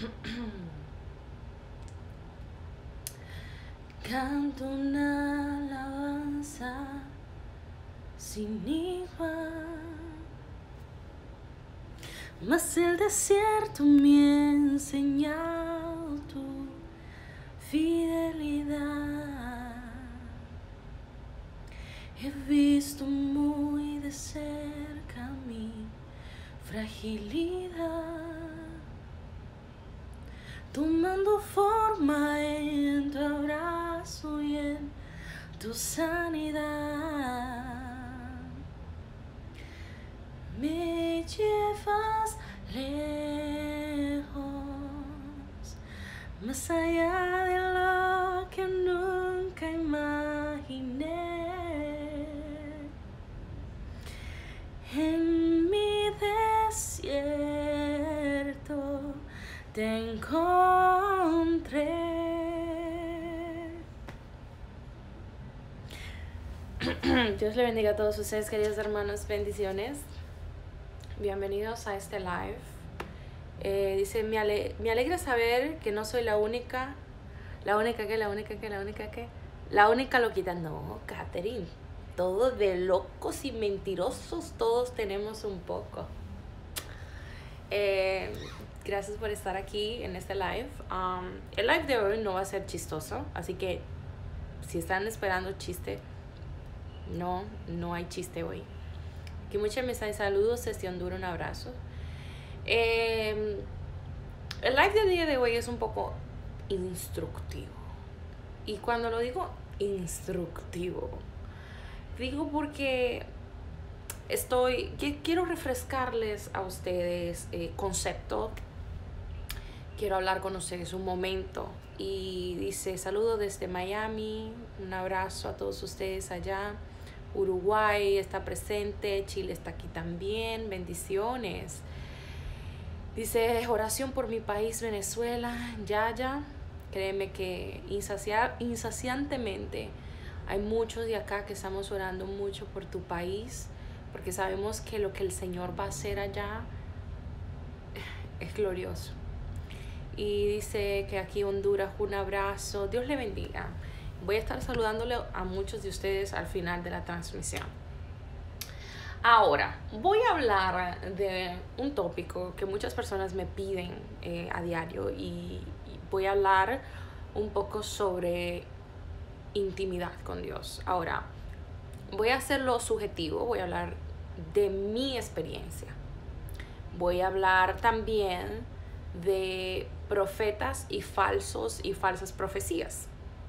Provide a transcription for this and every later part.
Canto una alabanza sin igual, mas el desierto me ha enseñado tu fidelidad. He visto muy de cerca mi fragilidad, tomando forma en tu abrazo y en tu sanidad. Me llevas lejos, más allá de lo que nunca imaginé. En mi desierto te encontré. Dios le bendiga a todos ustedes, queridos hermanos. Bendiciones. Bienvenidos a este live. Dice, me alegra saber que no soy la única loquita. No, Catherine. Todos de locos y mentirosos, todos tenemos un poco. Gracias por estar aquí en este live. El live de hoy no va a ser chistoso, así que si están esperando chiste, no hay chiste hoy. Aquí muchos mensajes, saludos desde Honduras, un abrazo. El live del día de hoy es un poco instructivo. Y cuando lo digo instructivo, digo porque quiero refrescarles a ustedes concepto. Quiero hablar con ustedes un momento. Y dice, saludo desde Miami, un abrazo a todos ustedes allá. Uruguay está presente, Chile está aquí también, bendiciones. Dice, oración por mi país, Venezuela. Yaya, créeme que insaciantemente hay muchos de acá que estamos orando mucho por tu país, porque sabemos que lo que el Señor va a hacer allá es glorioso. Y dice que aquí Honduras, un abrazo, Dios le bendiga. Voy a estar saludándole a muchos de ustedes al final de la transmisión. Ahora, voy a hablar de un tópico que muchas personas me piden a diario y voy a hablar un poco sobre intimidad con Dios. Ahora, voy a hacerlo subjetivo, voy a hablar de mi experiencia. Voy a hablar también de profetas y falsas profecías.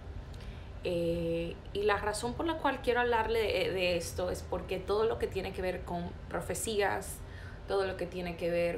Y la razón por la cual quiero hablarle de esto es porque todo lo que tiene que ver con profecías, todo lo que tiene que ver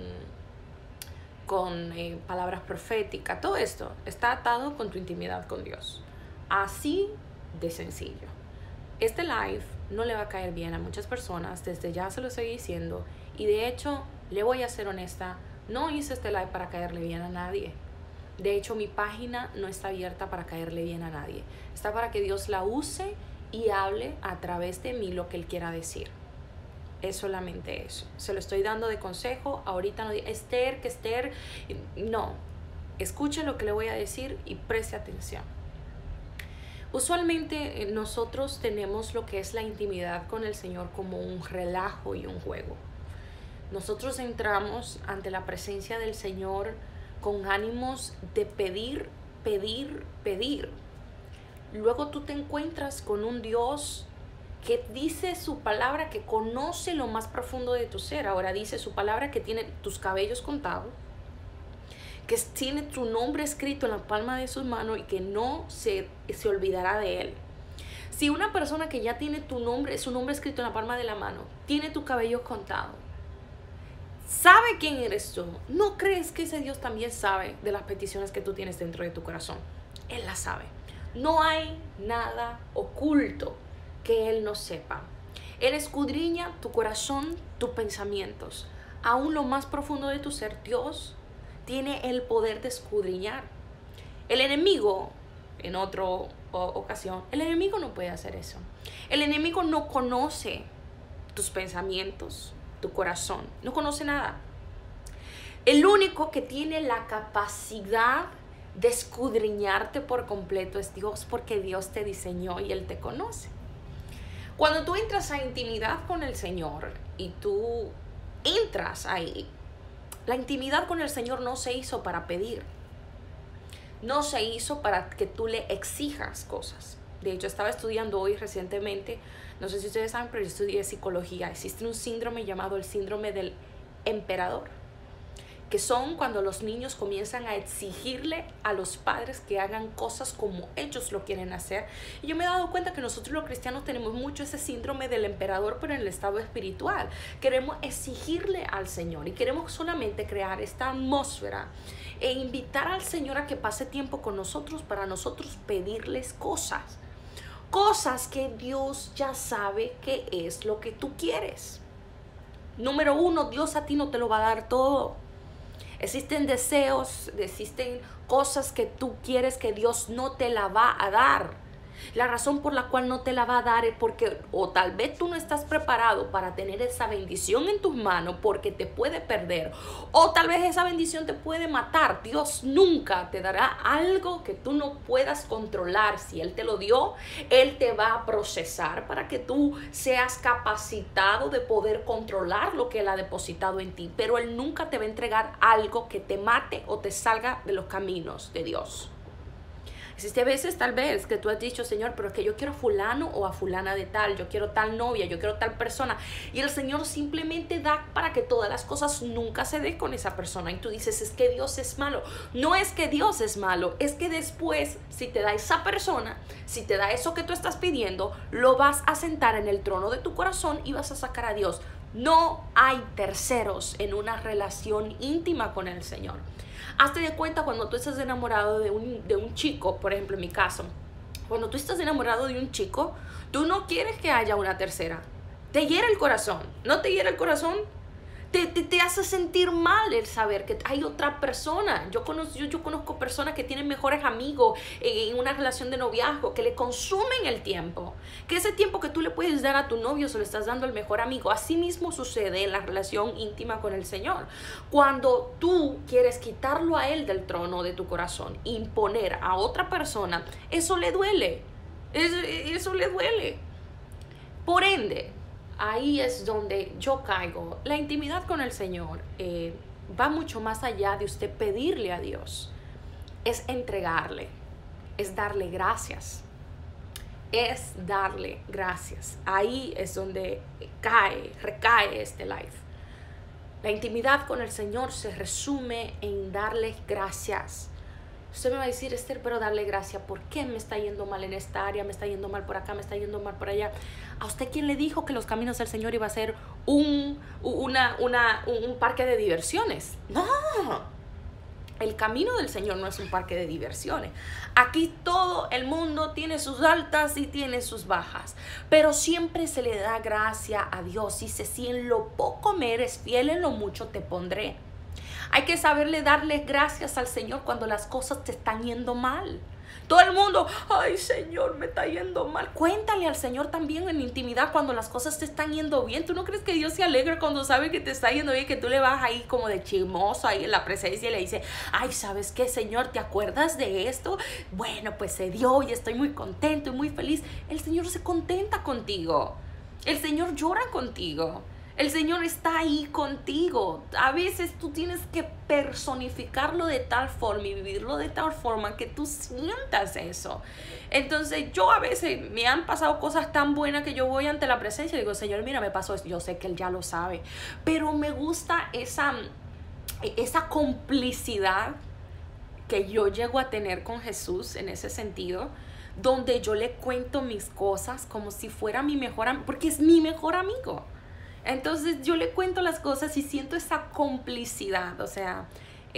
con palabras proféticas, todo esto está atado con tu intimidad con Dios. Así de sencillo. Este live no le va a caer bien a muchas personas, desde ya se lo estoy diciendo, y de hecho, le voy a ser honesta, no hice este live para caerle bien a nadie. De hecho, mi página no está abierta para caerle bien a nadie. Está para que Dios la use y hable a través de mí lo que Él quiera decir. Es solamente eso. Se lo estoy dando de consejo. Ahorita no diga, Esther, no. Escuche lo que le voy a decir y preste atención. Usualmente nosotros tenemos lo que es la intimidad con el Señor como un relajo y un juego. Nosotros entramos ante la presencia del Señor con ánimos de pedir. Luego tú te encuentras con un Dios que dice su palabra, que conoce lo más profundo de tu ser. Ahora dice su palabra que tiene tus cabellos contados, que tiene tu nombre escrito en la palma de sus manos y que no se olvidará de él. Si una persona que ya tiene su nombre escrito en la palma de la mano, tiene tu cabello contado, sabe quién eres tú, ¿no crees que ese Dios también sabe de las peticiones que tú tienes dentro de tu corazón? Él las sabe. No hay nada oculto que Él no sepa. Él escudriña tu corazón, tus pensamientos. Aún lo más profundo de tu ser, Dios tiene el poder de escudriñar. El enemigo, en otra ocasión, el enemigo no puede hacer eso. El enemigo no conoce tus pensamientos, tu corazón, no conoce nada. El único que tiene la capacidad de escudriñarte por completo es Dios, porque Dios te diseñó y Él te conoce. Cuando tú entras a intimidad con el Señor y tú entras ahí, la intimidad con el Señor no se hizo para pedir. No se hizo para que tú le exijas cosas. De hecho, estaba estudiando hoy recientemente, no sé si ustedes saben, pero yo estudié psicología. Existe un síndrome llamado el síndrome del emperador, que son cuando los niños comienzan a exigirle a los padres que hagan cosas como ellos lo quieren hacer. Y yo me he dado cuenta que nosotros los cristianos tenemos mucho ese síndrome del emperador, pero en el estado espiritual. Queremos exigirle al Señor y queremos solamente crear esta atmósfera e invitar al Señor a que pase tiempo con nosotros para nosotros pedirles cosas. Cosas que Dios ya sabe que es lo que tú quieres. Número uno, Dios a ti no te lo va a dar todo. Existen deseos, existen cosas que tú quieres que Dios no te la va a dar. La razón por la cual no te la va a dar es porque o tal vez tú no estás preparado para tener esa bendición en tus manos porque te puede perder, o tal vez esa bendición te puede matar. Dios nunca te dará algo que tú no puedas controlar. Si Él te lo dio, Él te va a procesar para que tú seas capacitado de poder controlar lo que Él ha depositado en ti, pero Él nunca te va a entregar algo que te mate o te salga de los caminos de Dios. Existe veces tal vez que tú has dicho, Señor, pero es que yo quiero a fulano o a fulana de tal, yo quiero tal novia, yo quiero tal persona, y el Señor simplemente da para que todas las cosas nunca se den con esa persona, y tú dices, es que Dios es malo. No es que Dios es malo, es que después, si te da esa persona, si te da eso que tú estás pidiendo, lo vas a sentar en el trono de tu corazón y vas a sacar a Dios. No hay terceros en una relación íntima con el Señor. Hazte de cuenta cuando tú estás enamorado de un chico, por ejemplo en mi caso, cuando tú estás enamorado de un chico, tú no quieres que haya una tercera. Te hiere el corazón, ¿no te hiere el corazón? Te hace sentir mal el saber que hay otra persona. Yo conozco personas que tienen mejores amigos en una relación de noviazgo, que le consumen el tiempo. Que ese tiempo que tú le puedes dar a tu novio se lo estás dando al mejor amigo. Así mismo sucede en la relación íntima con el Señor. Cuando tú quieres quitarlo a Él del trono de tu corazón, imponer a otra persona, eso le duele. Eso le duele. Por ende, ahí es donde yo caigo. La intimidad con el Señor va mucho más allá de usted pedirle a Dios. Es entregarle, es darle gracias. Es darle gracias. Ahí es donde recae este live. La intimidad con el Señor se resume en darle gracias. Usted me va a decir, Esther, pero darle gracias, ¿por qué me está yendo mal en esta área? Me está yendo mal por acá, me está yendo mal por allá. ¿A usted quién le dijo que los caminos del Señor iba a ser un parque de diversiones? No, el camino del Señor no es un parque de diversiones. Aquí todo el mundo tiene sus altas y tiene sus bajas, pero siempre se le da gracia a Dios. Dice, si en lo poco me eres fiel, en lo mucho te pondré. Hay que saberle darle gracias al Señor cuando las cosas te están yendo mal. Todo el mundo, ay Señor, me está yendo mal. Cuéntale al Señor también en intimidad cuando las cosas te están yendo bien. ¿Tú no crees que Dios se alegra cuando sabe que te está yendo bien? Que tú le vas ahí como de chismoso ahí en la presencia y le dices, ay, ¿sabes qué, Señor? ¿Te acuerdas de esto? Bueno, pues se dio y estoy muy contento y muy feliz. El Señor se contenta contigo. El Señor llora contigo. El Señor está ahí contigo. A veces tú tienes que personificarlo de tal forma y vivirlo de tal forma que tú sientas eso. Entonces yo a veces me han pasado cosas tan buenas que yo voy ante la presencia y digo, Señor, mira, me pasó esto. Yo sé que Él ya lo sabe, pero me gusta esa complicidad que yo llego a tener con Jesús en ese sentido, donde yo le cuento mis cosas como si fuera mi mejor amigo, porque es mi mejor amigo. Entonces yo le cuento las cosas y siento esa complicidad, o sea,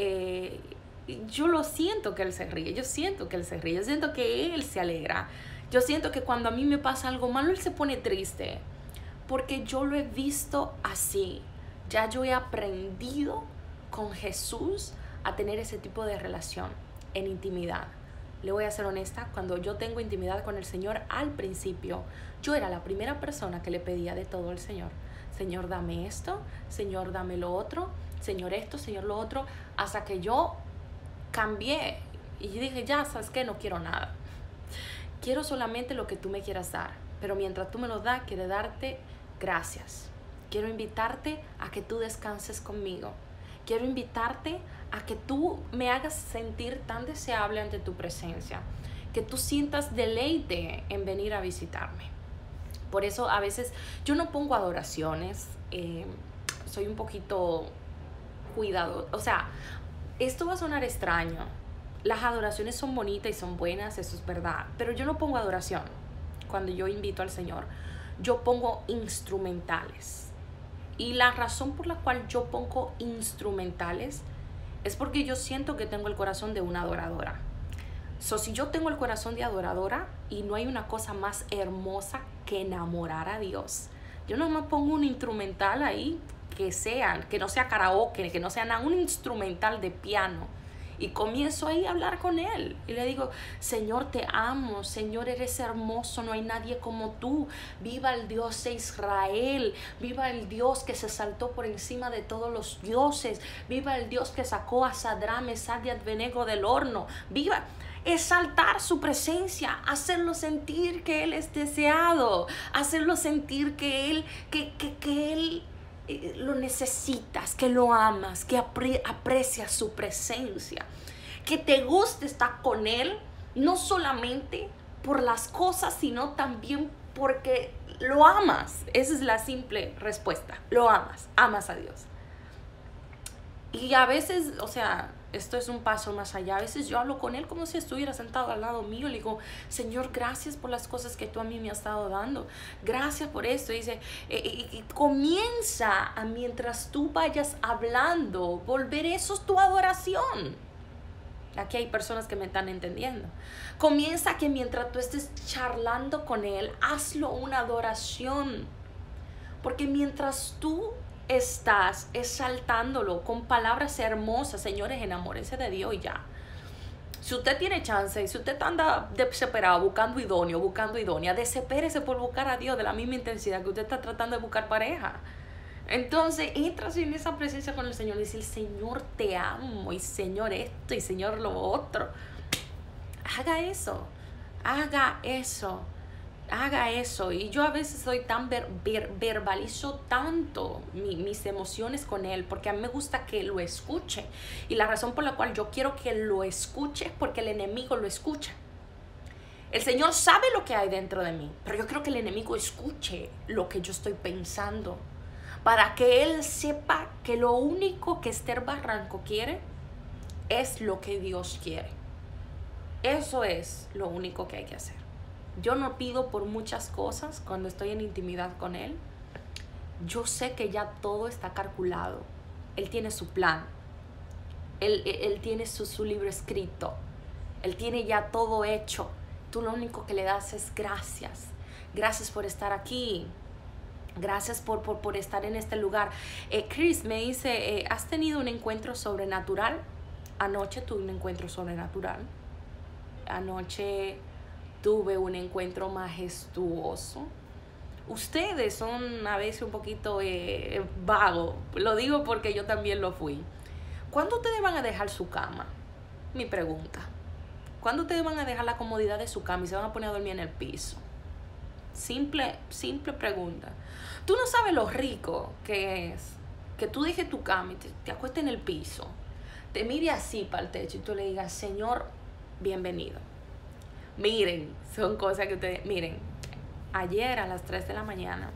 yo lo siento que Él se ríe, yo siento que Él se ríe, yo siento que Él se alegra, yo siento que cuando a mí me pasa algo malo, Él se pone triste, porque yo lo he visto así. Ya yo he aprendido con Jesús a tener ese tipo de relación en intimidad. Le voy a ser honesta, cuando yo tengo intimidad con el Señor, al principio, yo era la primera persona que le pedía de todo al Señor. Señor, dame esto, Señor, dame lo otro. Señor esto, Señor lo otro, hasta que yo cambié y dije, ya, ¿sabes qué? No quiero nada. Quiero solamente lo que tú me quieras dar, pero mientras tú me lo das, quiero darte gracias. Quiero invitarte a que tú descanses conmigo. Quiero invitarte a que tú me hagas sentir tan deseable ante tu presencia, que tú sientas deleite en venir a visitarme. Por eso a veces yo no pongo adoraciones, soy un poquito cuidado. O sea, esto va a sonar extraño. Las adoraciones son bonitas y son buenas, eso es verdad, pero yo no pongo adoración cuando yo invito al Señor. Yo pongo instrumentales. Y la razón por la cual yo pongo instrumentales es porque yo siento que tengo el corazón de una adoradora. Si yo tengo el corazón de adoradora, y no hay una cosa más hermosa que enamorar a Dios. Yo no me pongo un instrumental ahí que no sea karaoke, que no sea nada, un instrumental de piano. Y comienzo ahí a hablar con Él. Y le digo, Señor, te amo. Señor, eres hermoso. No hay nadie como tú. Viva el Dios de Israel. Viva el Dios que se saltó por encima de todos los dioses. Viva el Dios que sacó a Sadrach, Mesach y Abednego del horno. Viva. Exaltar su presencia. Hacerlo sentir que Él es deseado. Hacerlo sentir que Él lo necesitas, que lo amas, que aprecias su presencia, que te gusta estar con Él, no solamente por las cosas, sino también porque lo amas. Esa es la simple respuesta, lo amas a Dios. Y a veces, o sea, esto es un paso más allá. A veces yo hablo con Él como si estuviera sentado al lado mío. Le digo, Señor, gracias por las cosas que tú a mí me has estado dando. Gracias por esto. Dice, y comienza a, mientras tú vayas hablando, volver eso es tu adoración. Aquí hay personas que me están entendiendo. Comienza que mientras tú estés charlando con Él, hazlo una adoración. Porque mientras tú estás exaltándolo con palabras hermosas, señores, enamórense de Dios y ya. Si usted tiene chance y si usted anda desesperado buscando idónea, desespérese por buscar a Dios de la misma intensidad que usted está tratando de buscar pareja. Entonces entra en esa presencia con el Señor y dice, Señor, te amo, y Señor esto, y Señor lo otro. Haga eso. Y yo a veces soy tan verbalizo tanto mis emociones con Él, porque a mí me gusta que lo escuche. Y la razón por la cual yo quiero que lo escuche es porque el enemigo lo escucha. El Señor sabe lo que hay dentro de mí, pero yo quiero que el enemigo escuche lo que yo estoy pensando, para que Él sepa que lo único que Esther Barranco quiere es lo que Dios quiere. Eso es lo único que hay que hacer. Yo no pido por muchas cosas cuando estoy en intimidad con Él. Yo sé que ya todo está calculado. Él tiene su plan. Él tiene su libro escrito. Él tiene ya todo hecho. Tú lo único que le das es gracias. Gracias por estar aquí. Gracias por estar en este lugar. Chris me dice, ¿has tenido un encuentro sobrenatural? Anoche tuve un encuentro sobrenatural. Anoche tuve un encuentro majestuoso. Ustedes son a veces un poquito vagos. Lo digo porque yo también lo fui. ¿Cuándo ustedes van a dejar su cama? Mi pregunta. ¿Cuándo ustedes van a dejar la comodidad de su cama y se van a poner a dormir en el piso? Simple pregunta. Tú no sabes lo rico que es que tú dejes tu cama y te acuestes en el piso, te mire así para el techo y tú le digas, Señor, bienvenido. Miren, son cosas que ustedes... Miren, ayer a las 3 de la mañana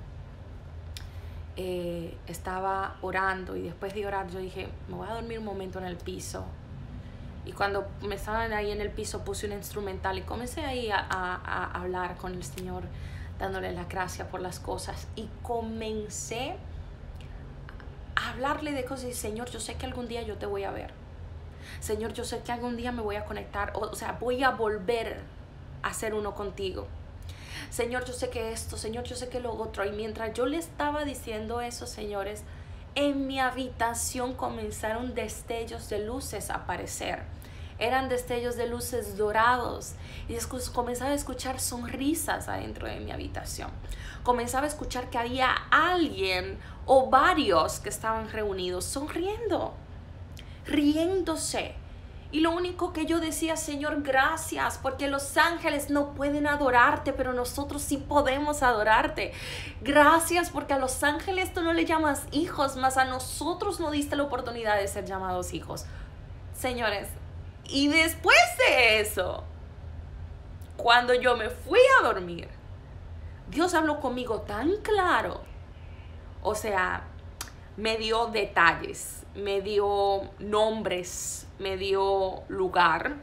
estaba orando, y después de orar yo dije, me voy a dormir un momento en el piso. Y cuando me estaban ahí en el piso puse un instrumental y comencé ahí a hablar con el Señor, dándole la gracia por las cosas, y comencé a hablarle de cosas. Y Señor, yo sé que algún día yo te voy a ver. Señor, yo sé que algún día me voy a conectar, o sea, voy a volver a ser uno contigo. Señor, yo sé que esto, Señor, yo sé que lo otro. Y mientras yo le estaba diciendo eso, señores, en mi habitación comenzaron destellos de luces a aparecer. eran destellos de luces dorados. Y comenzaba a escuchar sonrisas adentro de mi habitación. Comenzaba a escuchar que había alguien o varios que estaban reunidos sonriendo, riéndose. Y lo único que yo decía: Señor, gracias, porque los ángeles no pueden adorarte, pero nosotros sí podemos adorarte. Gracias, porque a los ángeles tú no le llamas hijos, mas a nosotros nos diste la oportunidad de ser llamados hijos. Señores, y después de eso, cuando yo me fui a dormir, Dios habló conmigo tan claro. O sea, me dio detalles, me dio nombres, me dio lugar,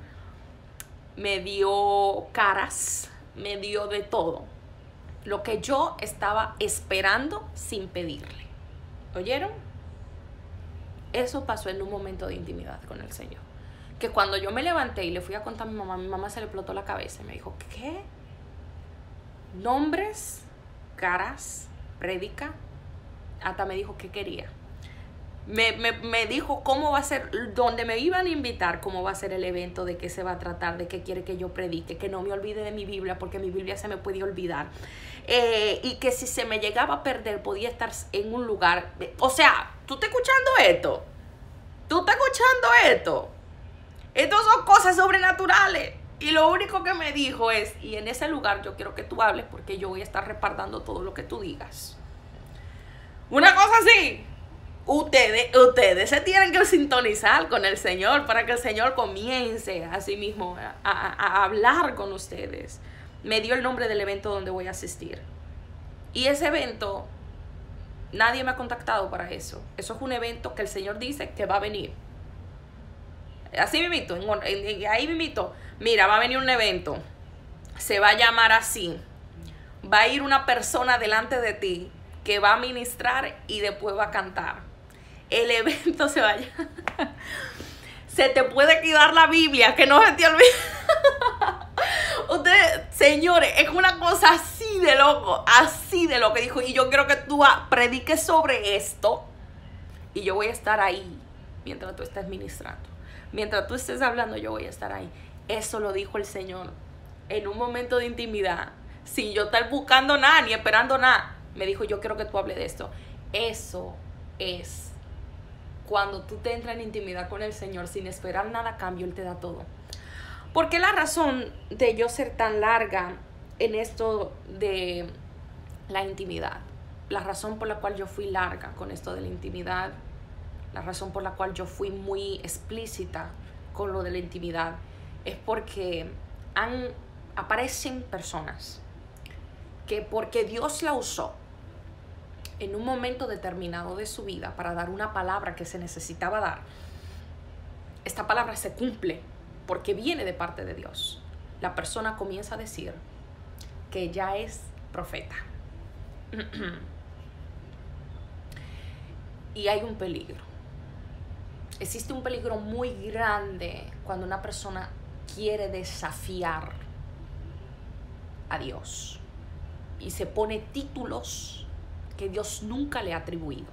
me dio caras, me dio de todo. Lo que yo estaba esperando sin pedirle. ¿Oyeron? Eso pasó en un momento de intimidad con el Señor. Que cuando yo me levanté y le fui a contar a mi mamá se le explotó la cabeza y me dijo: ¿qué? Nombres, caras, prédica. Hasta me dijo qué quería. Me dijo cómo va a ser, dónde me iban a invitar, cómo va a ser el evento, de qué se va a tratar, de qué quiere que yo predique, que no me olvide de mi Biblia, porque mi Biblia se me puede olvidar. Y que si se me llegaba a perder, podía estar en un lugar. O sea, ¿tú estás escuchando esto? ¿Tú estás escuchando esto? Estas son cosas sobrenaturales. Y lo único que me dijo es: y en ese lugar yo quiero que tú hables, porque yo voy a estar respaldando todo lo que tú digas. Una cosa así. Ustedes se tienen que sintonizar con el Señor para que el Señor comience a sí mismo a hablar con ustedes. Me dio el nombre del evento donde voy a asistir. Y ese evento, nadie me ha contactado para eso. Eso es un evento que el Señor dice que va a venir. Así mismito, ahí mismito. Mira, va a venir un evento. Se va a llamar así. Va a ir una persona delante de ti que va a ministrar y después va a cantar. El evento se vaya. Se te puede quedar la Biblia, que no se te olvide. Ustedes, señores, es una cosa así de loco, dijo. Y yo quiero que tú prediques sobre esto. Y yo voy a estar ahí mientras tú estés ministrando. Mientras tú estés hablando, yo voy a estar ahí. Eso lo dijo el Señor en un momento de intimidad, sin yo estar buscando nada ni esperando nada. Me dijo: yo quiero que tú hables de esto. Eso es cuando tú te entras en intimidad con el Señor sin esperar nada a cambio. Él te da todo. ¿Por qué la razón de yo ser tan larga en esto de la intimidad? La razón por la cual yo fui larga con esto de la intimidad, la razón por la cual yo fui muy explícita con lo de la intimidad, es porque aparecen personas que, porque Dios la usó en un momento determinado de su vida para dar una palabra que se necesitaba dar, esta palabra se cumple porque viene de parte de Dios. La persona comienza a decir que ya es profeta. Y hay un peligro. Existe un peligro muy grande cuando una persona quiere desafiar a Dios y se pone títulos que Dios nunca le ha atribuido.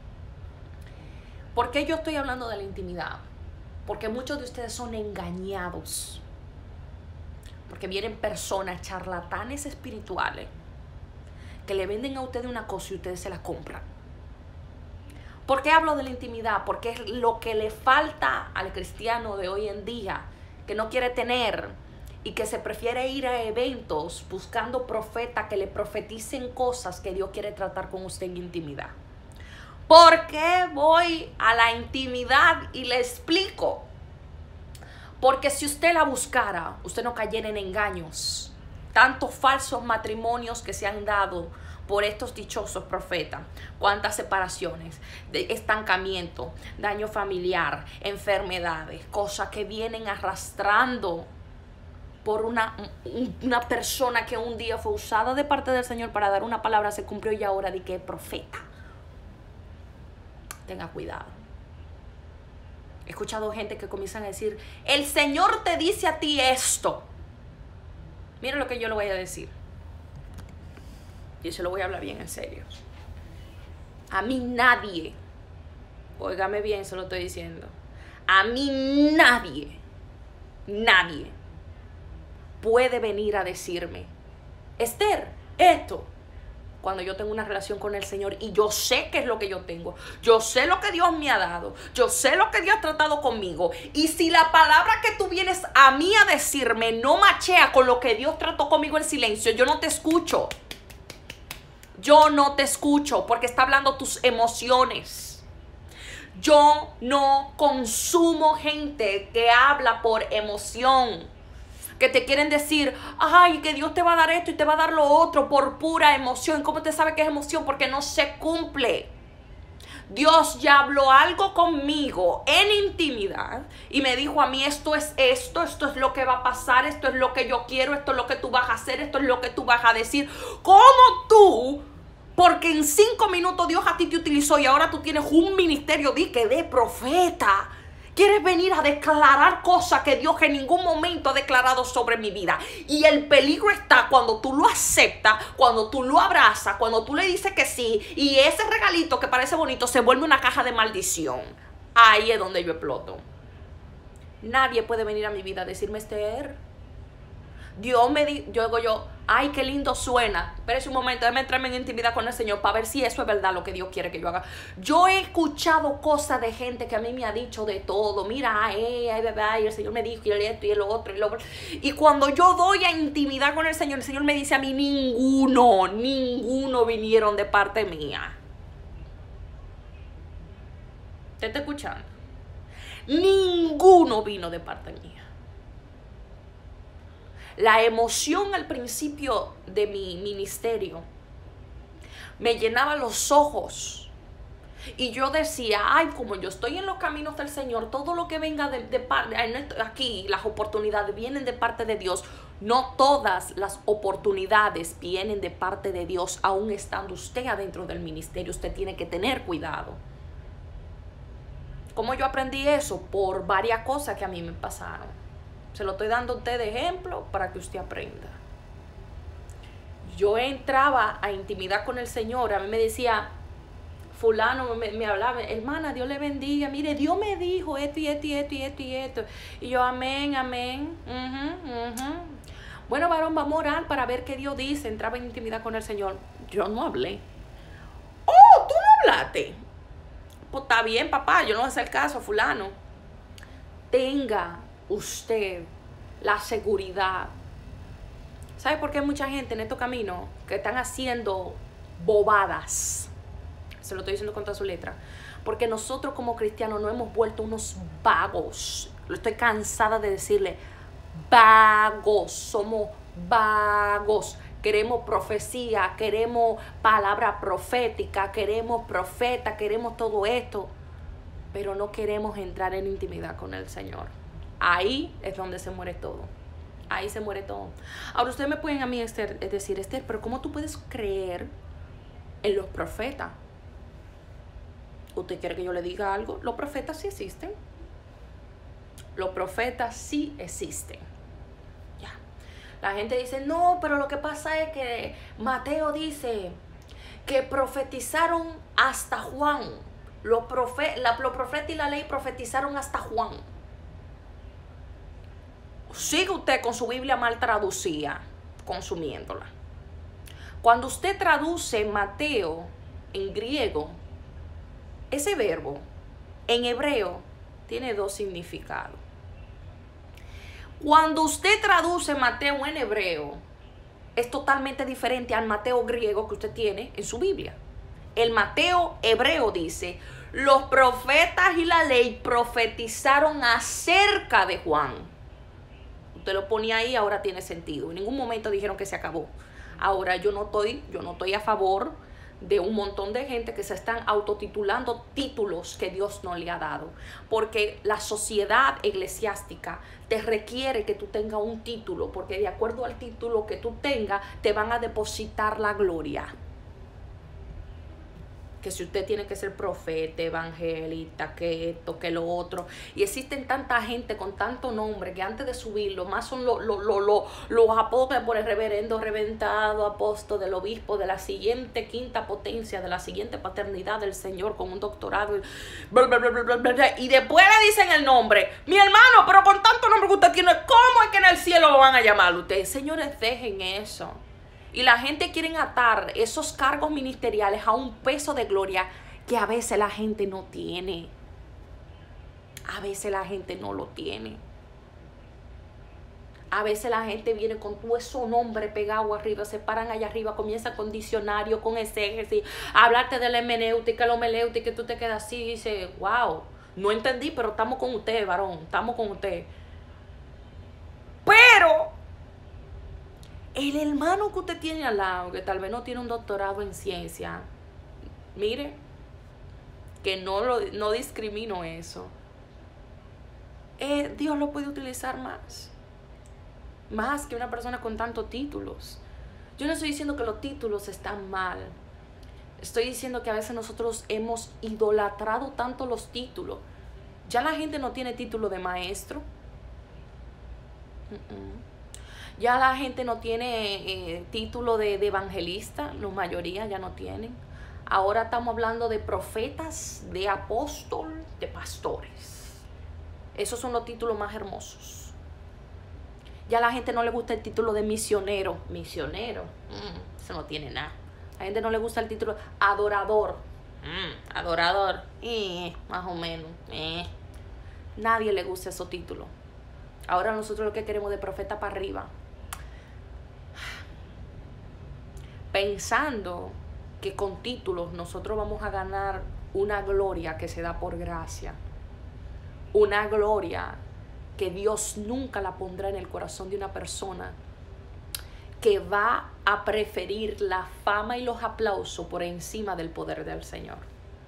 ¿Por qué yo estoy hablando de la intimidad? Porque muchos de ustedes son engañados. Porque vienen personas, charlatanes espirituales, que le venden a ustedes una cosa y ustedes se la compran. ¿Por qué hablo de la intimidad? Porque es lo que le falta al cristiano de hoy en día, que no quiere tener y que se prefiere ir a eventos buscando profetas que le profeticen cosas que Dios quiere tratar con usted en intimidad. ¿Por qué voy a la intimidad y le explico? Porque si usted la buscara, usted no cayera en engaños. Tantos falsos matrimonios que se han dado por estos dichosos profetas. Cuántas separaciones, estancamiento, daño familiar, enfermedades, cosas que vienen arrastrando por una persona que un día fue usada de parte del Señor para dar una palabra, se cumplió y ahora di que es profeta. Tenga cuidado. He escuchado gente que comienzan a decir: el Señor te dice a ti esto. Mira lo que yo le voy a decir. Y se lo voy a hablar bien en serio. A mí nadie, óigame bien, se lo estoy diciendo, a mí nadie nadie puede venir a decirme, Esther, esto, cuando yo tengo una relación con el Señor y yo sé qué es lo que yo tengo, yo sé lo que Dios me ha dado, yo sé lo que Dios ha tratado conmigo, y si la palabra que tú vienes a mí a decirme no machea con lo que Dios trató conmigo en silencio, yo no te escucho. Yo no te escucho porque está hablando tus emociones. Yo no consumo gente que habla por emoción, que te quieren decir, ay, que Dios te va a dar esto y te va a dar lo otro por pura emoción. ¿Cómo te sabe que es emoción? Porque no se cumple. Dios ya habló algo conmigo en intimidad y me dijo a mí, esto es lo que va a pasar, esto es lo que yo quiero, esto es lo que tú vas a hacer, esto es lo que tú vas a decir. ¿Cómo tú? Porque en 5 minutos Dios a ti te utilizó y ahora tú tienes un ministerio de profeta. Quieres venir a declarar cosas que Dios en ningún momento ha declarado sobre mi vida. Y el peligro está cuando tú lo aceptas, cuando tú lo abrazas, cuando tú le dices que sí. Y ese regalito que parece bonito se vuelve una caja de maldición. Ahí es donde yo exploto. Nadie puede venir a mi vida a decirme, Esther, Dios me dijo, ay, qué lindo suena. Espérese un momento, déjame entrarme en intimidad con el Señor para ver si eso es verdad lo que Dios quiere que yo haga. Yo he escuchado cosas de gente que a mí me ha dicho de todo. Mira, y el Señor me dijo y esto y lo otro y lo otro. Y cuando yo doy a intimidad con el Señor me dice a mí, ninguno vinieron de parte mía. ¿Te está escuchando? Ninguno vino de parte mía. La emoción al principio de mi ministerio me llenaba los ojos. Y yo decía, ay, como yo estoy en los caminos del Señor, todo lo que venga de parte, aquí las oportunidades vienen de parte de Dios. No todas las oportunidades vienen de parte de Dios, aún estando usted adentro del ministerio. Usted tiene que tener cuidado. ¿Cómo yo aprendí eso? Por varias cosas que a mí me pasaron. Se lo estoy dando a usted de ejemplo para que usted aprenda. Yo entraba a intimidad con el Señor. A mí me decía, fulano me hablaba, hermana, Dios le bendiga. Mire, Dios me dijo esto y esto y esto y esto y esto. Y yo, amén, amén. Bueno, varón, vamos a orar para ver qué Dios dice. Entraba en intimidad con el Señor. Yo no hablé. Oh, tú no hablaste. Pues está bien, papá, yo no voy a hacer caso, fulano. Tenga usted la seguridad. ¿Sabe por qué hay mucha gente en estos caminos que están haciendo bobadas? Se lo estoy diciendo con toda su letra. Porque nosotros como cristianos nos hemos vuelto unos vagos. Lo estoy cansada de decirle. Vagos. Somos vagos. Queremos profecía, queremos palabra profética, queremos profeta, queremos todo esto. Pero no queremos entrar en intimidad con el Señor. Ahí es donde se muere todo. Ahí se muere todo. Ahora ustedes me pueden a mí decir, Esther, pero ¿cómo tú puedes creer en los profetas? ¿Usted quiere que yo le diga algo? Los profetas sí existen. Los profetas sí existen. Ya. La gente dice, no, pero lo que pasa es que Mateo dice que profetizaron hasta Juan. Los profetas y la ley profetizaron hasta Juan. Sigue usted con su Biblia mal traducida, consumiéndola. Cuando usted traduce Mateo en griego, ese verbo en hebreo tiene 2 significados. Cuando usted traduce Mateo en hebreo, es totalmente diferente al Mateo griego que usted tiene en su Biblia. El Mateo hebreo dice, los profetas y la ley profetizaron acerca de Juan. Usted lo ponía ahí, ahora tiene sentido. En ningún momento dijeron que se acabó. Ahora yo no estoy a favor de un montón de gente que se están autotitulando títulos que Dios no le ha dado. Porque la sociedad eclesiástica te requiere que tú tengas un título, porque de acuerdo al título que tú tengas, te van a depositar la gloria. que si usted tiene que ser profeta, evangelista, que esto, que lo otro. Y existen tanta gente con tanto nombre que antes de subirlo, más son los apodos por el reverendo, reventado, apóstol, del obispo, de la siguiente quinta potencia, de la siguiente paternidad del Señor con un doctorado. Y después le dicen el nombre. Mi hermano, pero con tanto nombre que usted tiene, ¿cómo es que en el cielo lo van a llamar ustedes? Señores, dejen eso. Y la gente quiere atar esos cargos ministeriales a un peso de gloria que a veces la gente no tiene. A veces la gente no lo tiene. A veces la gente viene con todo esos nombres pegados arriba, se paran allá arriba, comienza con diccionario, con exégesis, a hablarte de la hermenéutica, la homeléutica, que tú te quedas así y dices, wow, no entendí, pero estamos con usted, varón, estamos con usted. Pero el hermano que usted tiene al lado, que tal vez no tiene un doctorado en ciencia, mire, que no discrimino eso. Dios lo puede utilizar más que una persona con tantos títulos. Yo no estoy diciendo que los títulos están mal. Estoy diciendo que a veces nosotros hemos idolatrado tanto los títulos. Ya la gente no tiene título de maestro. Ya la gente no tiene título de evangelista, la mayoría ya no tienen. Ahora estamos hablando de profetas, de apóstol, de pastores. Esos son los títulos más hermosos. Ya a la gente no le gusta el título de misionero. Misionero, eso no tiene nada. A la gente no le gusta el título adorador. Adorador, más o menos. Nadie le gusta esos títulos. Ahora nosotros lo que queremos de profeta para arriba. Pensando que con títulos nosotros vamos a ganar una gloria que se da por gracia. Una gloria que Dios nunca la pondrá en el corazón de una persona que va a preferir la fama y los aplausos por encima del poder del Señor.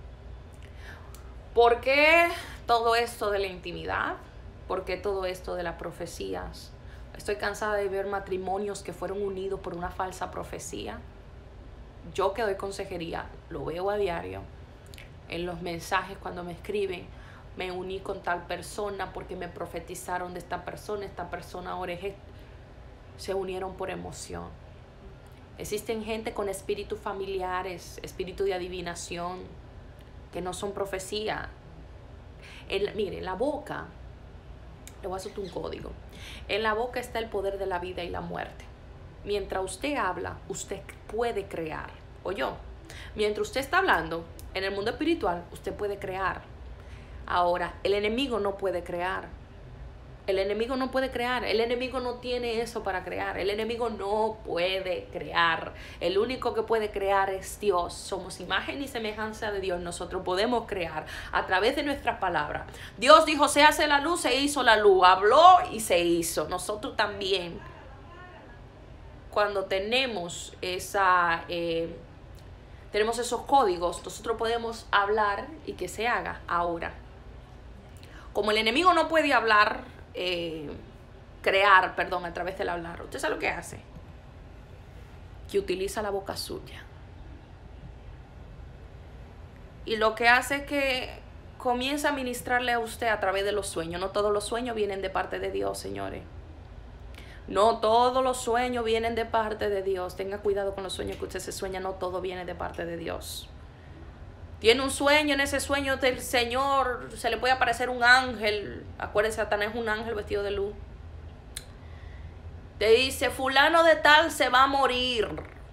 ¿Por qué todo esto de la intimidad? ¿Por qué todo esto de las profecías? Estoy cansada de ver matrimonios que fueron unidos por una falsa profecía. Yo que doy consejería, lo veo a diario. En los mensajes cuando me escriben, me uní con tal persona porque me profetizaron de esta persona ahora es esto. Se unieron por emoción. Existen gente con espíritus familiares, espíritu de adivinación, que no son profecía. Mire, en la boca, le voy a hacer un código. En la boca está el poder de la vida y la muerte. Mientras usted habla, usted puede crear. ¿Oyó? Mientras usted está hablando, en el mundo espiritual, usted puede crear. Ahora, el enemigo no puede crear. El enemigo no puede crear. El enemigo no tiene eso para crear. El enemigo no puede crear. El único que puede crear es Dios. Somos imagen y semejanza de Dios. Nosotros podemos crear a través de nuestras palabras. Dios dijo, se hace la luz, se hizo la luz. Habló y se hizo. Nosotros también, cuando tenemos tenemos esos códigos, nosotros podemos hablar y que se haga ahora. Como el enemigo no puede hablar, crear, a través del hablar, ¿usted sabe lo que hace? Que utiliza la boca suya. Y lo que hace es que comienza a ministrarle a usted a través de los sueños. No todos los sueños vienen de parte de Dios, señores. No todos los sueños vienen de parte de Dios. Tenga cuidado con los sueños que usted se sueña. No todo viene de parte de Dios. Tiene un sueño, en ese sueño del Señor se le puede aparecer un ángel. Acuérdense, Satanás es un ángel vestido de luz. Te dice, fulano de tal se va a morir.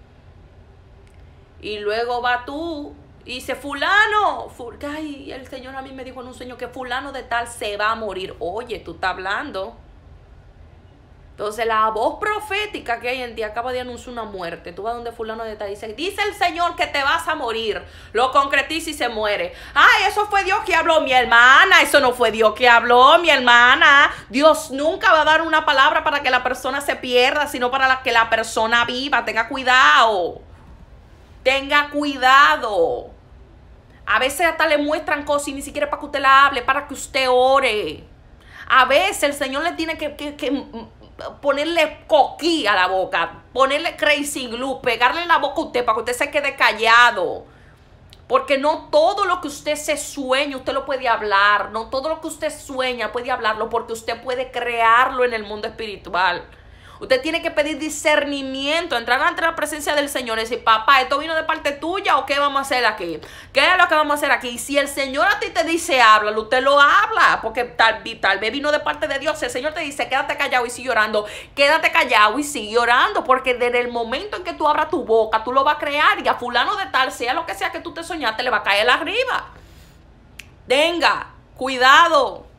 Y luego va tú y dice, fulano. Ay, el Señor a mí me dijo en un sueño que fulano de tal se va a morir. Oye, tú estás hablando. Entonces la voz profética que hay en ti acaba de anunciar una muerte. Tú vas donde fulano de tal y dice el Señor que te vas a morir. Lo concretiza y se muere. Ay, eso fue Dios que habló, mi hermana. Eso no fue Dios que habló, mi hermana. Dios nunca va a dar una palabra para que la persona se pierda, sino para que la persona viva. Tenga cuidado. Tenga cuidado. A veces hasta le muestran cosas y ni siquiera para que usted la hable, para que usted ore. A veces el Señor le tiene que ponerle coquí a la boca, ponerle crazy glue, pegarle en la boca a usted para que usted se quede callado. Porque no todo lo que usted se sueña, usted lo puede hablar. No todo lo que usted sueña puede hablarlo, porque usted puede crearlo en el mundo espiritual. Usted tiene que pedir discernimiento, entrar ante la presencia del Señor y decir, papá, ¿esto vino de parte tuya o qué vamos a hacer aquí? ¿Qué es lo que vamos a hacer aquí? Y si el Señor a ti te dice, háblalo, usted lo habla, porque tal vez vino de parte de Dios. El Señor te dice, quédate callado y sigue orando. Quédate callado y sigue orando, porque desde el momento en que tú abras tu boca, tú lo vas a crear, y a fulano de tal, sea lo que sea que tú te soñaste, le va a caer arriba. Tenga cuidado.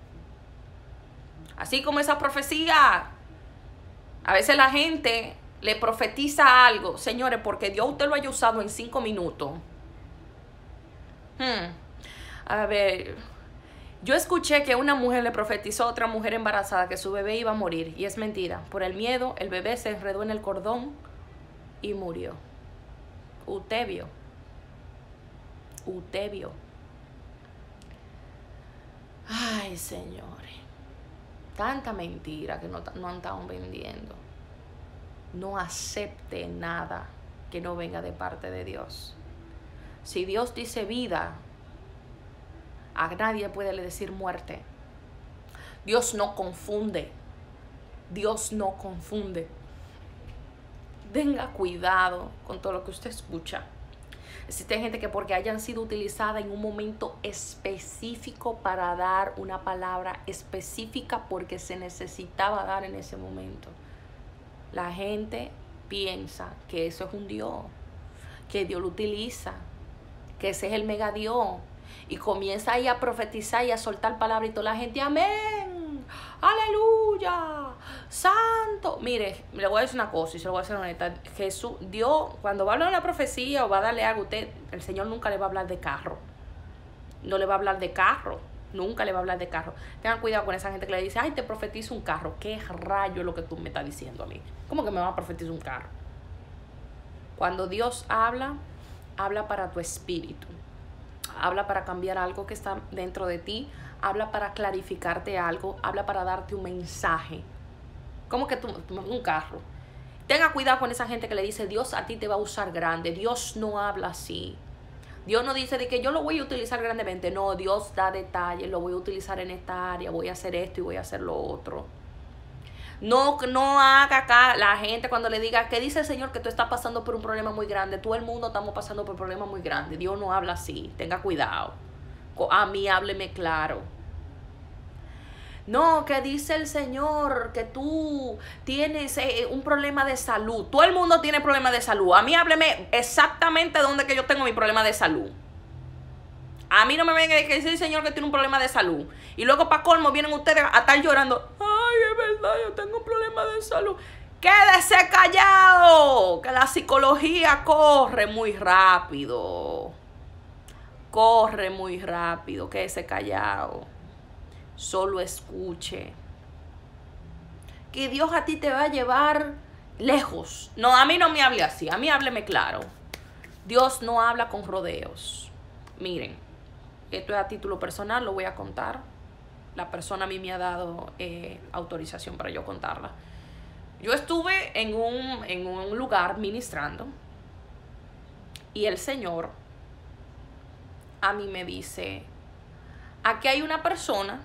Así como esa profecía. A veces la gente le profetiza algo, señores, porque Dios usted lo haya usado en 5 minutos. A ver, yo escuché que una mujer le profetizó a otra mujer embarazada que su bebé iba a morir, y es mentira. Por el miedo, el bebé se enredó en el cordón y murió. Usted vio. Usted vio. Ay, señores. Tanta mentira que no han estado vendiendo. No acepte nada que no venga de parte de Dios. Si Dios dice vida, a nadie puede decir muerte. Dios no confunde. Dios no confunde. Tenga cuidado con todo lo que usted escucha. Existe gente que porque hayan sido utilizadas en un momento específico para dar una palabra específica porque se necesitaba dar en ese momento, la gente piensa que eso es un Dios, que Dios lo utiliza, que ese es el mega Dios, y comienza ahí a profetizar y a soltar palabras y toda la gente, amén, aleluya, santo. Mire, le voy a decir una cosa y se lo voy a hacer honesta. Jesús, Dios, cuando va a hablar una profecía o va a darle algo a usted, el Señor nunca le va a hablar de carro. No le va a hablar de carro. Nunca le va a hablar de carro. Tengan cuidado con esa gente que le dice, ay, te profetizo un carro. ¿Qué rayo es lo que tú me estás diciendo a mí? ¿Cómo que me va a profetizar un carro? Cuando Dios habla, habla para tu espíritu. Habla para cambiar algo que está dentro de ti. Habla para clarificarte algo. Habla para darte un mensaje. ¿Cómo que un carro? Tenga cuidado con esa gente que le dice, Dios a ti te va a usar grande. Dios no habla así. Dios no dice de que yo lo voy a utilizar grandemente. No, Dios da detalles. Lo voy a utilizar en esta área. Voy a hacer esto y voy a hacer lo otro. No haga acá la gente cuando le diga, ¿qué dice el Señor? Que tú estás pasando por un problema muy grande. Todo el mundo estamos pasando por problemas muy grandes. Dios no habla así. Tenga cuidado. A mí hábleme claro. No, que dice el Señor que tú tienes un problema de salud. Todo el mundo tiene problemas de salud. A mí hábleme exactamente dónde que yo tengo mi problema de salud. A mí no me venga a decir el Señor que tiene un problema de salud. Y luego para colmo vienen ustedes a estar llorando. Ay, es verdad, yo tengo un problema de salud. Quédese callado, que la psicología corre muy rápido. Corre muy rápido, quédese callado. Solo escuche. Que Dios a ti te va a llevar lejos. No, a mí no me hable así. A mí hábleme claro. Dios no habla con rodeos. Miren, esto es a título personal, lo voy a contar. La persona a mí me ha dado autorización para yo contarla. Yo estuve en un lugar ministrando y el Señor a mí me dice, aquí hay una persona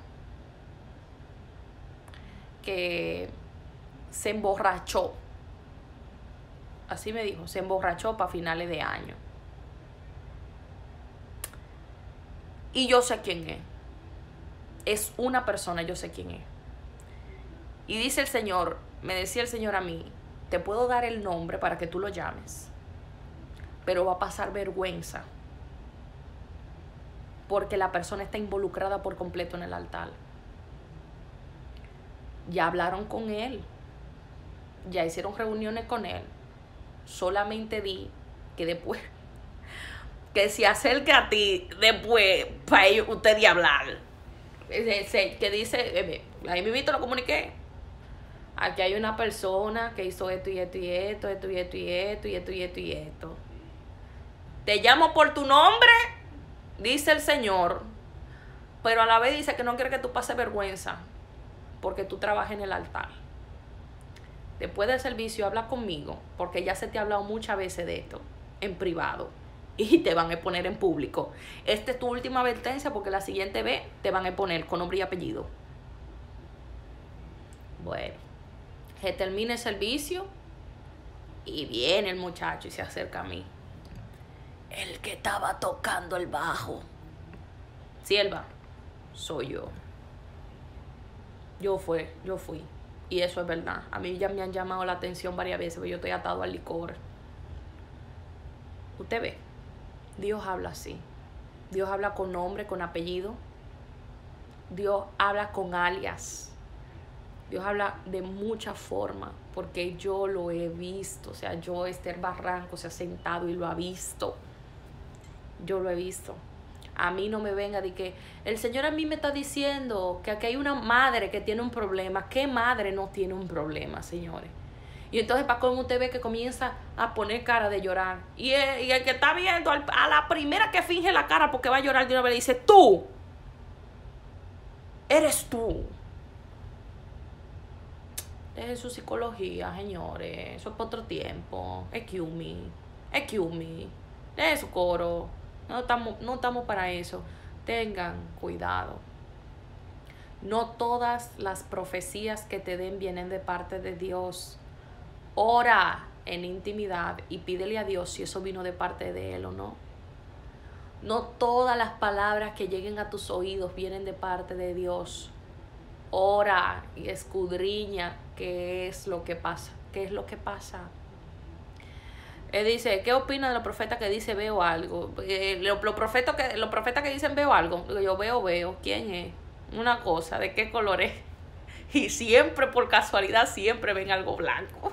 que se emborrachó. Así me dijo, se emborrachó para finales de año. Y yo sé quién es. Es una persona, yo sé quién es. Y dice el Señor, me decía el Señor a mí, te puedo dar el nombre para que tú lo llames, pero va a pasar vergüenza, porque la persona está involucrada por completo en el altar. Ya hablaron con él, ya hicieron reuniones con él. Solamente di que después, que se acerque a ti después para usted de hablar. Que dice, ahí mismo lo comuniqué. Aquí hay una persona que hizo esto y esto y esto, esto y esto y esto y esto y esto y esto. Te llamo por tu nombre, dice el Señor, pero a la vez dice que no quiere que tú pases vergüenza porque tú trabajas en el altar. Después del servicio habla conmigo, porque ya se te ha hablado muchas veces de esto en privado. y te van a poner en público. Esta es tu última advertencia porque la siguiente vez te van a poner con nombre y apellido. Bueno, se termina el servicio y viene el muchacho y se acerca a mí. El que estaba tocando el bajo. Sierva, soy yo. Yo fui. Y eso es verdad. A mí ya me han llamado la atención varias veces, porque yo estoy atado al licor. Usted ve, Dios habla así. Dios habla con nombre, con apellido. Dios habla con alias. Dios habla de muchas formas, porque yo lo he visto. O sea, yo, Esther Barranco, se ha sentado y lo ha visto. Yo lo he visto. A mí no me venga de que el Señor a mí me está diciendo que aquí hay una madre que tiene un problema. ¿Qué madre no tiene un problema, señores? Y entonces para cómo usted ve que comienza a poner cara de llorar. Y el que está viendo, a la primera que finge la cara porque va a llorar de una vez, le dice, tú, eres tú. Es su psicología, señores. Eso es por otro tiempo. Excuse me. Es su coro. No estamos para eso. Tengan cuidado. No todas las profecías que te den vienen de parte de Dios. Ora en intimidad y pídele a Dios si eso vino de parte de Él o no. No todas las palabras que lleguen a tus oídos vienen de parte de Dios. Ora y escudriña qué es lo que pasa. ¿Qué es lo que pasa? Él dice, ¿qué opina de los profetas que dice veo algo? Los profetas que dicen veo algo. Yo veo. ¿Quién es? Una cosa, ¿de qué color es? Y siempre, por casualidad, siempre ven algo blanco.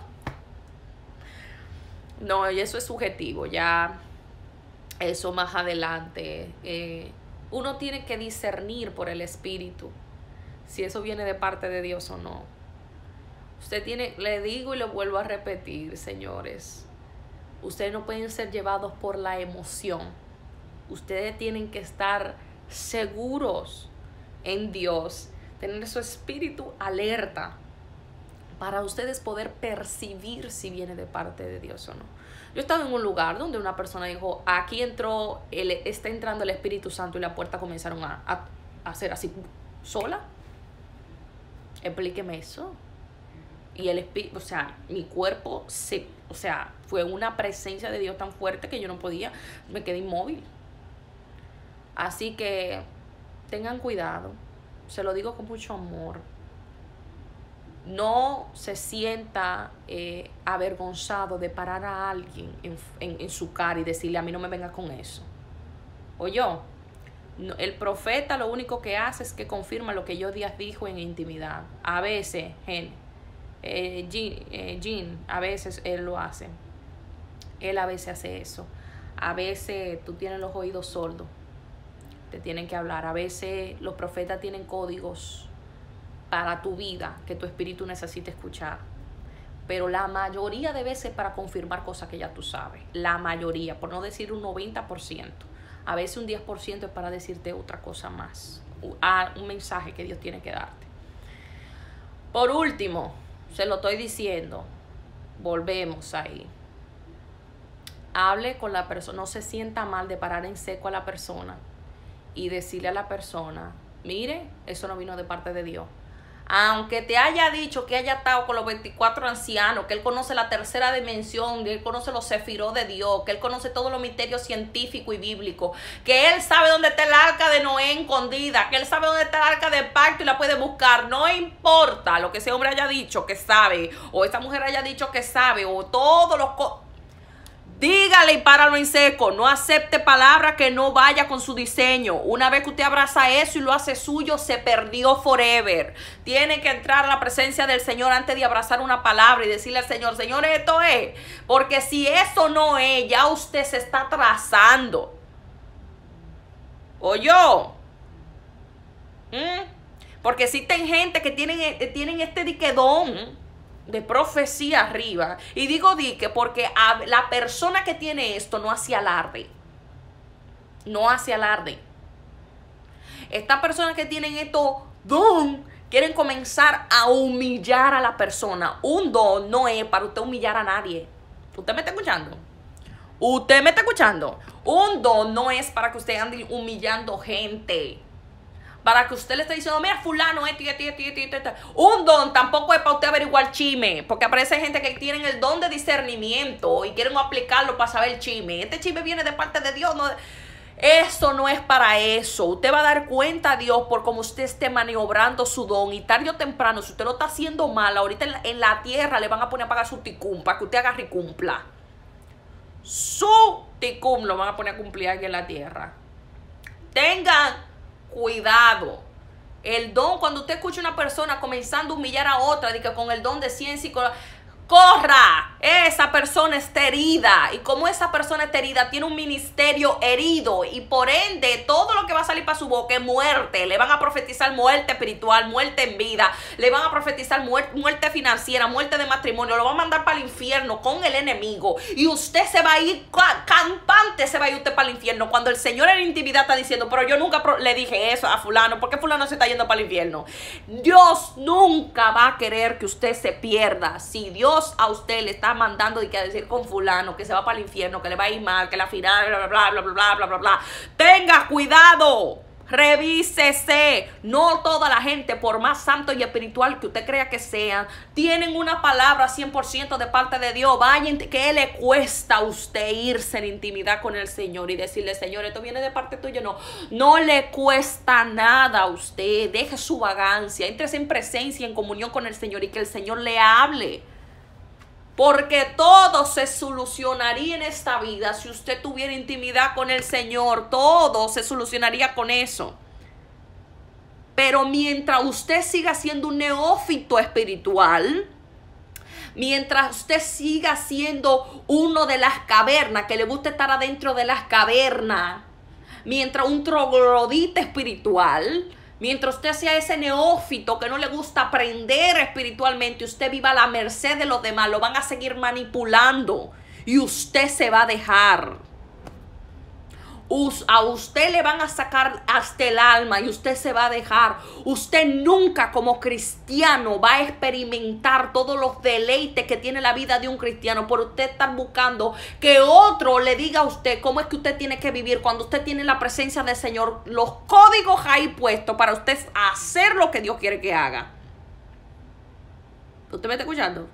No, y eso es subjetivo. Ya eso más adelante. Uno tiene que discernir por el Espíritu si eso viene de parte de Dios o no. Usted tiene, le digo y lo vuelvo a repetir, señores. Ustedes no pueden ser llevados por la emoción. Ustedes tienen que estar seguros en Dios, tener su espíritu alerta para ustedes poder percibir si viene de parte de Dios o no. Yo estaba en un lugar donde una persona dijo, aquí está entrando el Espíritu Santo, y la puerta comenzaron a hacer así sola. Explíqueme eso. Y el espíritu, o sea, mi cuerpo fue una presencia de Dios tan fuerte que yo no podía, me quedé inmóvil. Así que tengan cuidado, se lo digo con mucho amor. No se sienta avergonzado de parar a alguien en su cara y decirle, a mí no me venga con eso. O yo, no, el profeta lo único que hace es que confirma lo que yo Díaz dijo en intimidad. A veces, Jean, a veces él lo hace. Él a veces hace eso. A veces tú tienes los oídos sordos, te tienen que hablar. A veces los profetas tienen códigos para tu vida que tu espíritu necesita escuchar. Pero la mayoría de veces para confirmar cosas que ya tú sabes. La mayoría, por no decir un 90%. A veces un 10% es para decirte otra cosa más. Un mensaje que Dios tiene que darte. Por último, se lo estoy diciendo, volvemos ahí. Hable con la persona, no se sienta mal de parar en seco a la persona y decirle a la persona, mire, eso no vino de parte de Dios. Aunque te haya dicho que haya estado con los 24 ancianos, que él conoce la tercera dimensión, que él conoce los sefirot de Dios, que él conoce todos los misterios científicos y bíblicos, que él sabe dónde está el arca de Noé escondida, que él sabe dónde está el arca del pacto y la puede buscar. No importa lo que ese hombre haya dicho que sabe, o esa mujer haya dicho que sabe, o todos los... Dígale y páralo en seco. No acepte palabras que no vaya con su diseño. Una vez que usted abraza eso y lo hace suyo, se perdió forever. Tiene que entrar a la presencia del Señor antes de abrazar una palabra y decirle al Señor, Señor, esto es. Porque si eso no es, ya usted se está atrasando. ¿Oyó? Porque existen gente que tienen este diquedón de profecía arriba. Y digo dique porque la persona que tiene esto no hace alarde. No hace alarde. Estas personas que tienen esto don quieren comenzar a humillar a la persona. Un don no es para usted humillar a nadie. ¿Usted me está escuchando? Usted me está escuchando. Un don no es para que usted ande humillando gente. Para que usted le esté diciendo, mira, fulano, Un don tampoco es para usted averiguar chisme. Porque aparece gente que tienen el don de discernimiento y quieren aplicarlo para saber el chisme. Este chisme viene de parte de Dios. No, eso no es para eso. Usted va a dar cuenta a Dios por cómo usted esté maniobrando su don. Y tarde o temprano, si usted lo está haciendo mal, ahorita en la tierra le van a poner a pagar su ticum para que usted agarre y cumpla. Su ticum lo van a poner a cumplir aquí en la tierra. Tengan cuidado. El don, cuando usted escucha a una persona comenzando a humillar a otra, de que con el don de ciencia y corra, esa persona está herida. Y como esa persona está herida, tiene un ministerio herido. Y por ende, todo lo que va a salir para su boca es muerte. Le van a profetizar muerte espiritual, muerte en vida. Le van a profetizar muerte financiera, muerte de matrimonio. Lo va a mandar para el infierno con el enemigo. Y usted se va a ir, campante se va a ir usted para el infierno. Cuando el Señor en la intimidad está diciendo, pero yo nunca le dije eso a fulano. ¿Por qué fulano se está yendo para el infierno? Dios nunca va a querer que usted se pierda. Si Dios a usted le está mandando y que decir con fulano que se va para el infierno, que le va a ir mal, que la final, bla, bla, bla, bla, bla, bla, bla, bla. Tenga cuidado, revísese. No toda la gente, por más santo y espiritual que usted crea que sean, tienen una palabra 100% de parte de Dios. Vayan, ¿qué le cuesta a usted irse en intimidad con el Señor y decirle, Señor, esto viene de parte tuya? No le cuesta nada a usted. Deje su vagancia, entre en presencia, en comunión con el Señor y que el Señor le hable. Porque todo se solucionaría en esta vida si usted tuviera intimidad con el Señor. Todo se solucionaría con eso. Pero mientras usted siga siendo un neófito espiritual, mientras usted siga siendo uno de las cavernas, que le gusta estar adentro de las cavernas, mientras un troglodita espiritual, mientras usted sea ese neófito que no le gusta aprender espiritualmente, usted viva a la merced de los demás, lo van a seguir manipulando y usted se va a dejar. A usted le van a sacar hasta el alma y usted se va a dejar. Usted nunca como cristiano va a experimentar todos los deleites que tiene la vida de un cristiano por usted estar buscando que otro le diga a usted cómo es que usted tiene que vivir cuando usted tiene la presencia del Señor, los códigos ahí puestos para usted hacer lo que Dios quiere que haga. ¿Usted me está escuchando?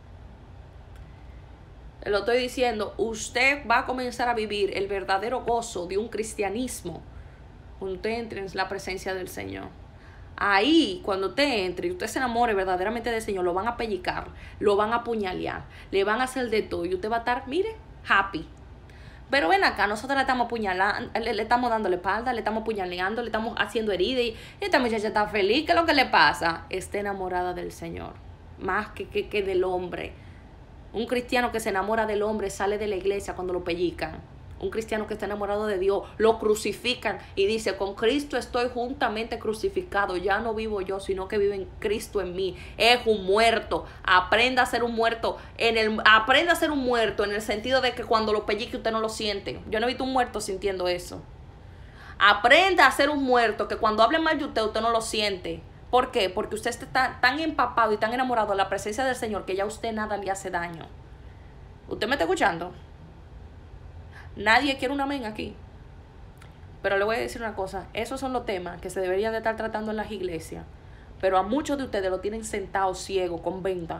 Lo estoy diciendo, usted va a comenzar a vivir el verdadero gozo de un cristianismo cuando usted entre en la presencia del Señor. Ahí, cuando usted entre y usted se enamore verdaderamente del Señor, lo van a pellicar, lo van a apuñalear, le van a hacer de todo y usted va a estar, mire, happy. Pero ven acá, nosotros le estamos apuñalando, le estamos dando la espalda, le estamos apuñaleando, le estamos haciendo herida y esta muchacha está feliz. ¿Qué es lo que le pasa? Está enamorada del Señor, más que del hombre. Un cristiano que se enamora del hombre sale de la iglesia cuando lo pellican. Un cristiano que está enamorado de Dios, lo crucifican y dice, con Cristo estoy juntamente crucificado. Ya no vivo yo, sino que vive en Cristo en mí. Es un muerto. Aprenda a ser un muerto. Aprenda a ser un muerto en el sentido de que cuando lo pellique usted no lo siente. Yo no he visto un muerto sintiendo eso. Aprenda a ser un muerto que cuando hable mal de usted no lo siente. ¿Por qué? Porque usted está tan empapado y tan enamorado de la presencia del Señor que ya a usted nada le hace daño. ¿Usted me está escuchando? Nadie quiere un amén aquí. Pero le voy a decir una cosa. Esos son los temas que se deberían de estar tratando en las iglesias. Pero a muchos de ustedes lo tienen sentado ciego con venta.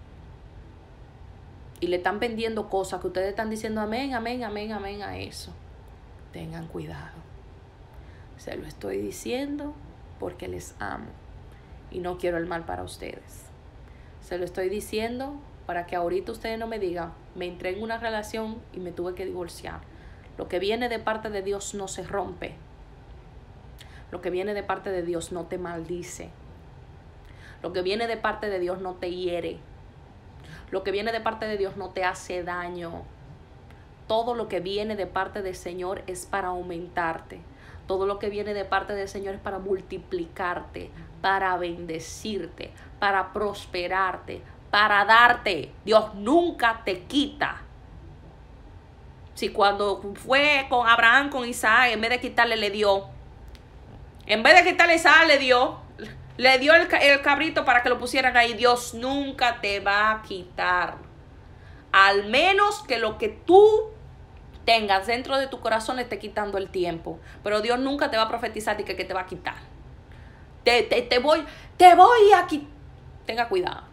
Y le están vendiendo cosas que ustedes están diciendo amén, amén, amén, amén a eso. Tengan cuidado. Se lo estoy diciendo porque les amo. Y no quiero el mal para ustedes. Se lo estoy diciendo para que ahorita ustedes no me digan, me entré en una relación y me tuve que divorciar. Lo que viene de parte de Dios no se rompe. Lo que viene de parte de Dios no te maldice. Lo que viene de parte de Dios no te hiere. Lo que viene de parte de Dios no te hace daño. Todo lo que viene de parte del Señor es para aumentarte. Todo lo que viene de parte del Señor es para multiplicarte, para bendecirte, para prosperarte, para darte. Dios nunca te quita. Si cuando fue con Abraham, con Isaac, en vez de quitarle, le dio. En vez de quitarle a Isaac, le dio el cabrito para que lo pusieran ahí. Dios nunca te va a quitar. Al menos que lo que tú tengas dentro de tu corazón esté quitando el tiempo. Pero Dios nunca te va a profetizar de que te va a quitar. Te voy a quitar. Tenga cuidado.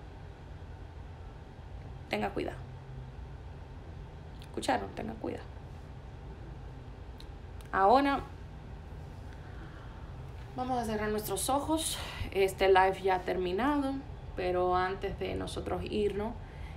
Tenga cuidado. ¿Escucharon? Tenga cuidado. Ahora vamos a cerrar nuestros ojos. Este live ya ha terminado, pero antes de nosotros irnos,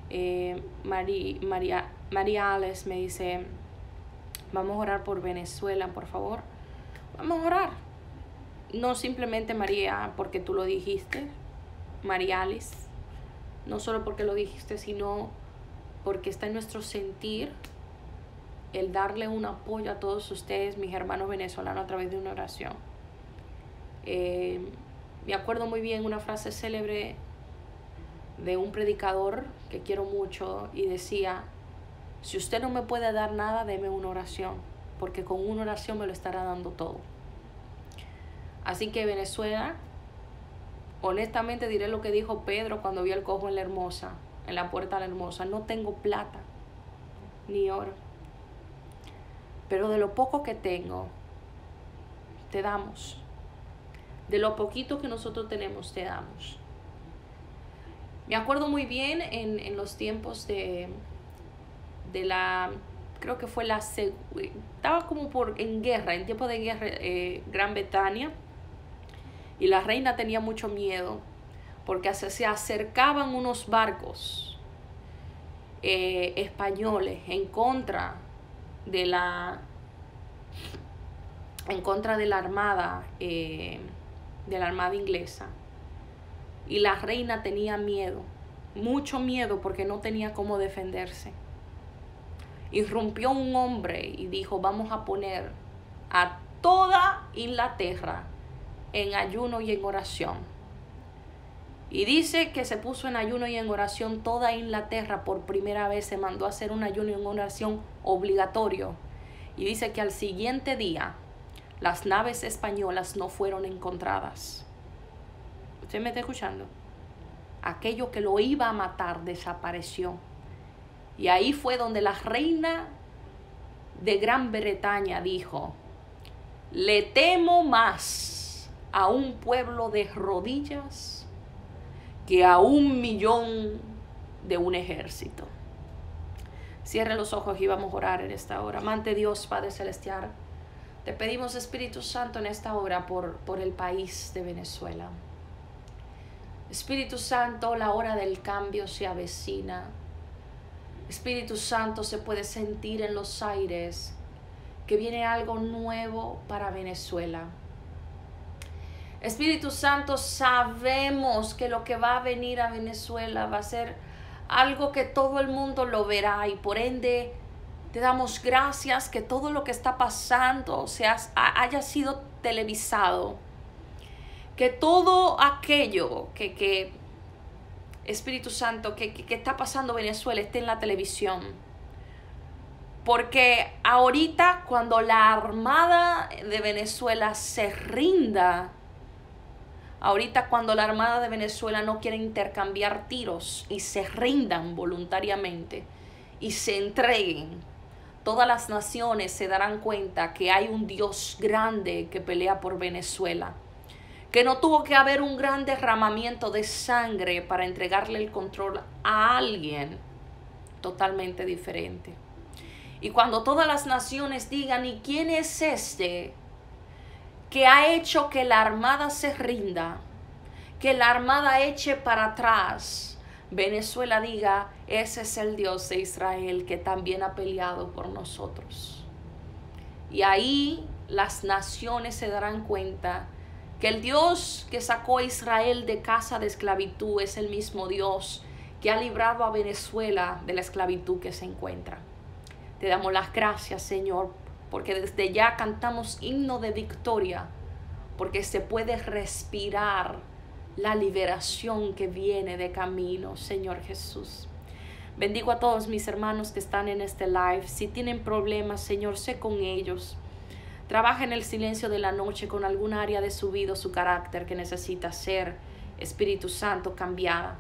María Alex me dice, vamos a orar por Venezuela, por favor. Vamos a orar. No simplemente María porque tú lo dijiste, María Alice, no solo porque lo dijiste, sino porque está en nuestro sentir el darle un apoyo a todos ustedes, mis hermanos venezolanos, a través de una oración. Me acuerdo muy bien una frase célebre de un predicador que quiero mucho y decía, si usted no me puede dar nada, deme una oración, porque con una oración me lo estará dando todo. Así que Venezuela, honestamente diré lo que dijo Pedro cuando vio al cojo en la Hermosa, en la puerta de la Hermosa, no tengo plata ni oro, pero de lo poco que tengo, te damos. De lo poquito que nosotros tenemos, te damos. Me acuerdo muy bien en los tiempos de la, creo que fue estaba como en guerra, en tiempo de guerra, Gran Bretaña, y la reina tenía mucho miedo, porque se acercaban unos barcos españoles en contra de la armada inglesa, y la reina tenía miedo, mucho miedo, porque no tenía cómo defenderse. Irrumpió un hombre y dijo, vamos a poner a toda Inglaterra en ayuno y en oración. Y dice que se puso en ayuno y en oración toda Inglaterra. Por primera vez se mandó a hacer un ayuno y una oración obligatorio. Y dice que al siguiente día las naves españolas no fueron encontradas. ¿Usted me está escuchando? Aquello que lo iba a matar desapareció. Y ahí fue donde la reina de Gran Bretaña dijo, le temo más a un pueblo de rodillas que a 1.000.000 de un ejército. Cierre los ojos y vamos a orar en esta hora. Amante Dios, Padre Celestial, te pedimos, Espíritu Santo, en esta hora por el país de Venezuela. Espíritu Santo, la hora del cambio se avecina. Espíritu Santo, se puede sentir en los aires que viene algo nuevo para Venezuela. Espíritu Santo, sabemos que lo que va a venir a Venezuela va a ser algo que todo el mundo lo verá, y por ende te damos gracias que todo lo que está pasando haya sido televisado, que todo aquello que Espíritu Santo, que está pasando en Venezuela esté en la televisión. Porque ahorita, cuando la Armada de Venezuela se rinda, ahorita cuando la Armada de Venezuela no quiere intercambiar tiros y se rindan voluntariamente y se entreguen, todas las naciones se darán cuenta que hay un Dios grande que pelea por Venezuela, que no tuvo que haber un gran derramamiento de sangre para entregarle el control a alguien totalmente diferente. Y cuando todas las naciones digan, ¿y quién es este que ha hecho que la armada se rinda, que la armada eche para atrás? Venezuela diga, ese es el Dios de Israel que también ha peleado por nosotros. Y ahí las naciones se darán cuenta que el Dios que sacó a Israel de casa de esclavitud es el mismo Dios que ha librado a Venezuela de la esclavitud que se encuentra. Te damos las gracias, Señor, porque desde ya cantamos himno de victoria, porque se puede respirar la liberación que viene de camino, Señor Jesús. Bendigo a todos mis hermanos que están en este live. Si tienen problemas, Señor, sé con ellos. Trabaja en el silencio de la noche con algún área de su vida o su carácter que necesita ser, Espíritu Santo, cambiada.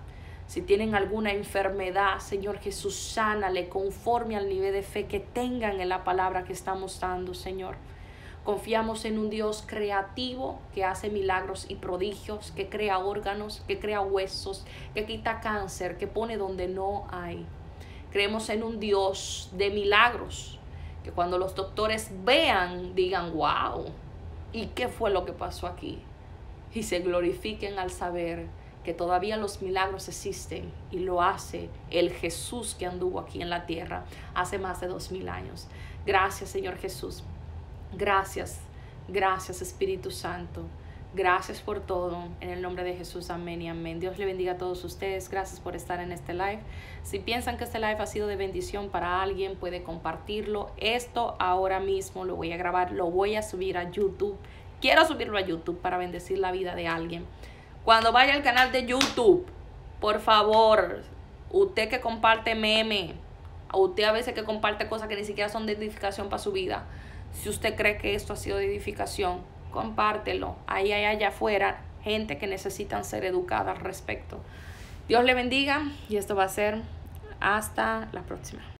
Si tienen alguna enfermedad, Señor Jesús, sánale conforme al nivel de fe que tengan en la palabra que estamos dando, Señor. Confiamos en un Dios creativo que hace milagros y prodigios, que crea órganos, que crea huesos, que quita cáncer, que pone donde no hay. Creemos en un Dios de milagros, que cuando los doctores vean, digan, wow, ¿y qué fue lo que pasó aquí? Y se glorifiquen al saber que todavía los milagros existen y lo hace el Jesús que anduvo aquí en la tierra hace más de 2000 años. Gracias, Señor Jesús. Gracias, gracias Espíritu Santo. Gracias por todo. En el nombre de Jesús, amén y amén. Dios le bendiga a todos ustedes. Gracias por estar en este live. Si piensan que este live ha sido de bendición para alguien, puede compartirlo. Esto ahora mismo lo voy a grabar, lo voy a subir a YouTube. Quiero subirlo a YouTube para bendecir la vida de alguien. Cuando vaya al canal de YouTube, por favor, usted que comparte meme, usted a veces que comparte cosas que ni siquiera son de edificación para su vida, si usted cree que esto ha sido de edificación, compártelo. Ahí hay allá afuera gente que necesitan ser educada al respecto. Dios le bendiga y esto va a ser hasta la próxima.